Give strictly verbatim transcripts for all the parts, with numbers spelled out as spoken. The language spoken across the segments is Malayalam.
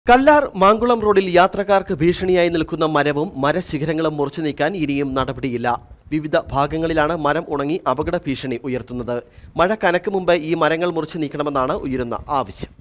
കല്ലാർ മാങ്കുളം റോഡിൽ യാത്രക്കാർക്ക് ഭീഷണിയായി നിൽക്കുന്ന മരവും മരശിഖരങ്ങളും മുറിച്ചു നീക്കാൻ ഇനിയും നടപടിയില്ല. വിവിധ ഭാഗങ്ങളിലാണ് മരം ഉണങ്ങി അപകട ഭീഷണി ഉയർത്തുന്നത്. മഴ കനക്ക് മുമ്പ് ഈ മരങ്ങൾ മുറിച്ചു നീക്കണമെന്നാണ് ഉയരുന്ന ആവശ്യം.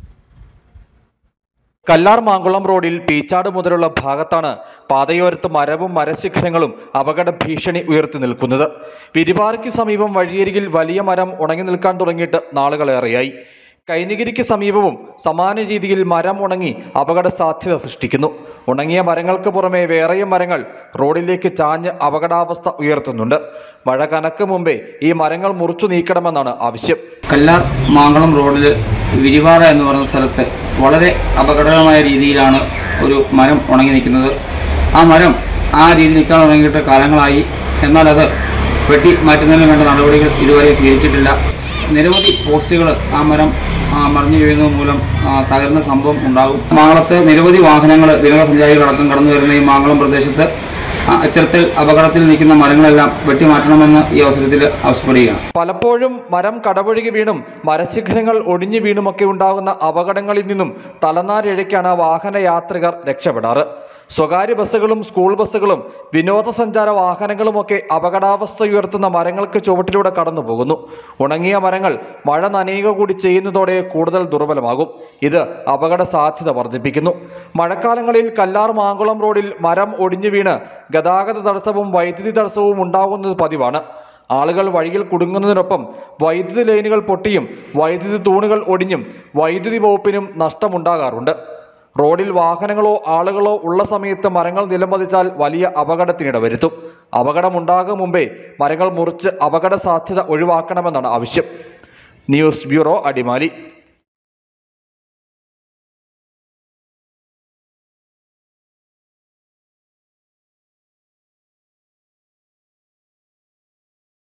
കല്ലാർ മാങ്കുളം റോഡിൽ പീച്ചാട് മുതലുള്ള ഭാഗത്താണ് പാതയോരത്ത് മരവും മരശിഖരങ്ങളും അപകട ഭീഷണി ഉയർത്തി നിൽക്കുന്നത്. വിരിവാരയ്ക്ക് സമീപം വഴിയരികിൽ വലിയ മരം ഉണങ്ങി നിൽക്കാൻ തുടങ്ങിയിട്ട് നാളുകളേറെയായി. കൈനഗിരിക്ക് സമീപവും സമാന രീതിയിൽ മരം ഉണങ്ങി അപകട സാധ്യത സൃഷ്ടിക്കുന്നു. ഉണങ്ങിയ മരങ്ങൾക്ക് പുറമെ വേറെയും മരങ്ങൾ റോഡിലേക്ക് ചാഞ്ഞ് അപകടാവസ്ഥ ഉയർത്തുന്നുണ്ട്. മഴ കനക്ക് മുമ്പേ ഈ മരങ്ങൾ മുറിച്ചു നീക്കണമെന്നാണ് ആവശ്യം. കല്ലാർ മാങ്കുളം റോഡിൽ വിരിവാറ എന്ന് പറയുന്ന സ്ഥലത്ത് വളരെ അപകടകരമായ രീതിയിലാണ് ഒരു മരം ഉണങ്ങി നിൽക്കുന്നത്. ആ മരം ആ രീതി നിൽക്കാൻ തുടങ്ങിയിട്ട് കാലങ്ങളായി. എന്നാൽ അത് വെട്ടി മാറ്റുന്നതിന് വേണ്ട നടപടികൾ ഇതുവരെ സ്വീകരിച്ചിട്ടില്ല. നിരവധി പോസ്റ്റുകൾ ആ മരം മറിഞ്ഞു വീഴുന്നത് മൂലം തകരുന്ന സംഭവം ഉണ്ടാകും. മാങ്കുളത്ത് നിരവധി വാഹനങ്ങൾ വിനോദസഞ്ചാരികളടക്കം കടന്നു വരുന്ന ഈ മാങ്കുളം പ്രദേശത്ത് ഇത്തരത്തിൽ അപകടത്തിൽ നിൽക്കുന്ന മരങ്ങളെല്ലാം വെട്ടിമാറ്റണമെന്ന് ഈ അവസരത്തിൽ ആവശ്യപ്പെടുകയാണ്. പലപ്പോഴും മരം കടപുഴകി വീണും മരശിഖരങ്ങൾ ഒടിഞ്ഞു വീണുമൊക്കെ ഉണ്ടാകുന്ന അപകടങ്ങളിൽ നിന്നും തലനാരിഴയ്ക്കാണ് വാഹനയാത്രികർ രക്ഷപ്പെടാറ്. സ്വകാര്യ ബസ്സുകളും സ്കൂൾ ബസ്സുകളും വിനോദസഞ്ചാര വാഹനങ്ങളുമൊക്കെ അപകടാവസ്ഥ ഉയർത്തുന്ന മരങ്ങൾക്ക് ചുവട്ടിലൂടെ കടന്നു പോകുന്നു. ഉണങ്ങിയ മരങ്ങൾ മഴ നനയുക കൂടി ചെയ്യുന്നതോടെ കൂടുതൽ ദുർബലമാകും. ഇത് അപകട സാധ്യത വർദ്ധിപ്പിക്കുന്നു. മഴക്കാലങ്ങളിൽ കല്ലാർ മാങ്കുളം റോഡിൽ മരം ഒടിഞ്ഞു വീണ് ഗതാഗത തടസ്സവും വൈദ്യുതി തടസ്സവും ഉണ്ടാകുന്നത് പതിവാണ്. ആളുകൾ വഴിയിൽ കുടുങ്ങുന്നതിനൊപ്പം വൈദ്യുതി ലൈനുകൾ പൊട്ടിയും വൈദ്യുതി തൂണുകൾ ഒടിഞ്ഞും വൈദ്യുതി വകുപ്പിനും നഷ്ടമുണ്ടാകാറുണ്ട്. റോഡിൽ വാഹനങ്ങളോ ആളുകളോ ഉള്ള സമയത്ത് മരങ്ങൾ നിലംപതിച്ചാൽ വലിയ അപകടത്തിനിട വരുത്തും. അപകടമുണ്ടാകും മുമ്പേ മരങ്ങൾ മുറിച്ച് അപകട സാധ്യത ഒഴിവാക്കണമെന്നാണ് ആവശ്യം. News bureau, Adimali.